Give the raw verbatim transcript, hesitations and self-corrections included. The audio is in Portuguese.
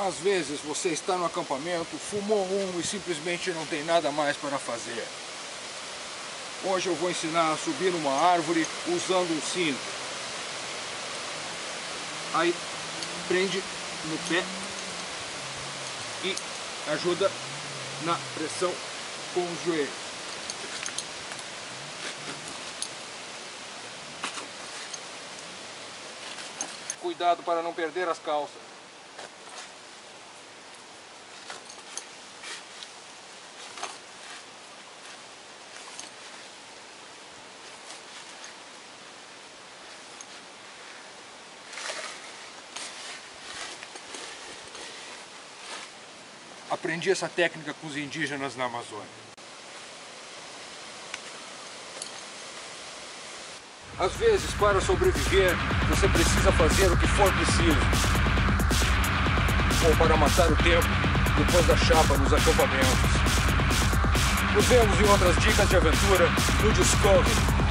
Às vezes você está no acampamento, fumou um e simplesmente não tem nada mais para fazer. Hoje eu vou ensinar a subir numa árvore usando um cinto. Aí prende no pé e ajuda na pressão com os joelhos. Cuidado para não perder as calças. Aprendi essa técnica com os indígenas na Amazônia. Às vezes, para sobreviver, você precisa fazer o que for preciso. Ou para matar o tempo depois da chapa nos acampamentos. Nos vemos em outras dicas de aventura no Discovery.